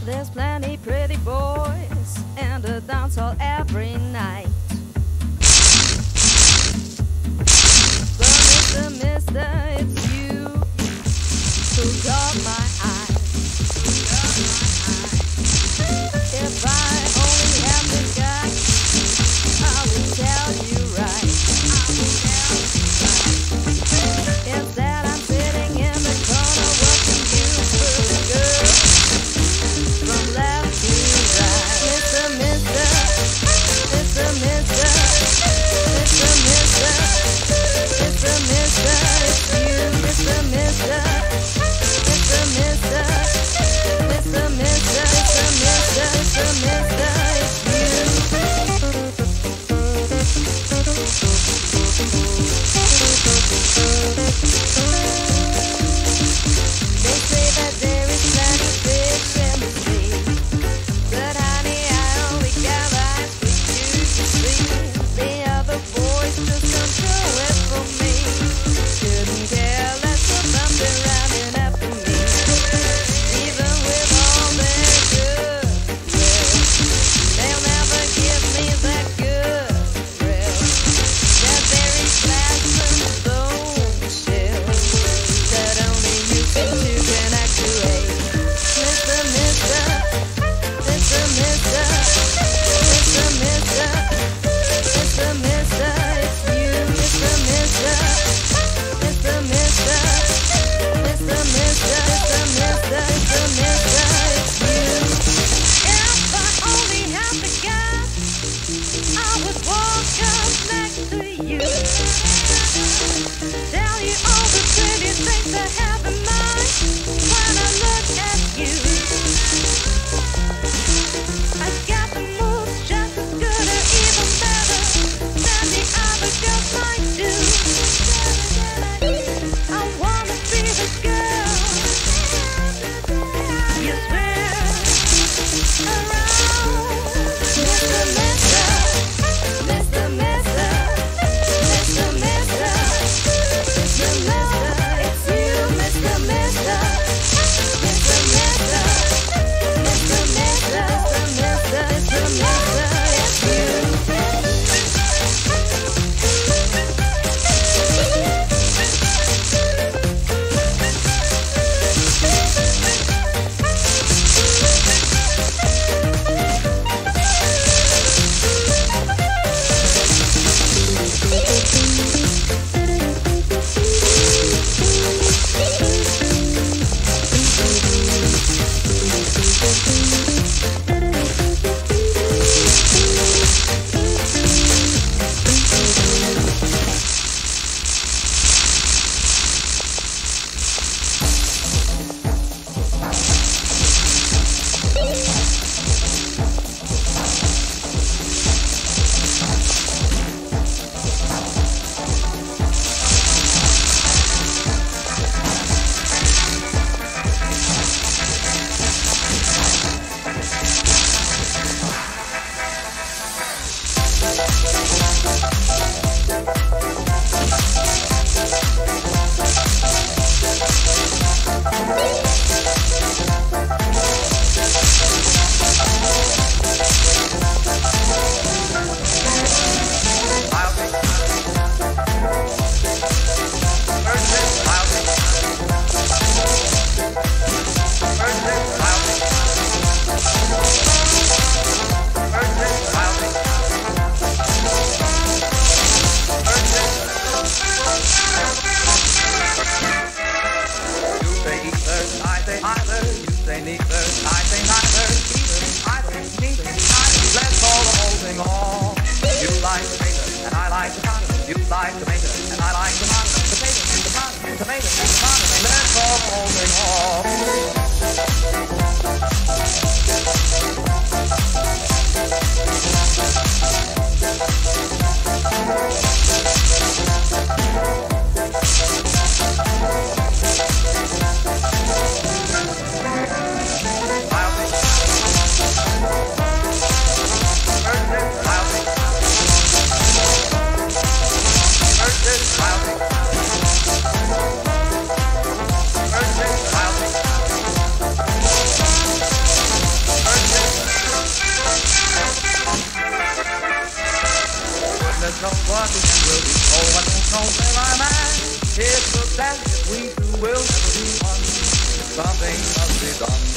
There's plenty pretty boys and a dance hall every night. But Mister, it's you who caught my eye. If I only had the guts, I would tell you right. Instead, I'm sitting in the corner watching you push a girl from left to right. Mister, Mister, Mister, Mister, Mister, Mister, Mister, it's you, Mister, Mister, Mister, Mister, Mister, Mister, Mister, Mister, Mister, it's you. They say that there is plenty fish in the sea, but honey, I only got eyes for you to see. The other boys just don't show it for me. Couldn't care less about them running after me, even with all their good will. They'll never give me that good thrill. That very plastic bone shell that only you can actuate. Mister, Mister, Mister, Mister, Mister, Mister, Mister, Mister, it's you, Mister, Mister, Mister, Mister, Mister, Mister, Mister, Mister, Mister, Mister, it's you. If I only had the guts, I would walk up next to you, tell you all the pretty things I have in mind when I look at you. I got the moves just as good or even better than the other girls might do. I wanna be the girl you swear around. Mister, Mister, Mister, Mister, Mister, Mister, Mister, Mister, it's you, Mister, Mister, Mister, Mister, Mister, Mister, Mister, Mister, Mister, it's you. don't know what the end will be. Oh, I don't know where I'm at. It looks as if we two will never be one. Something must be done.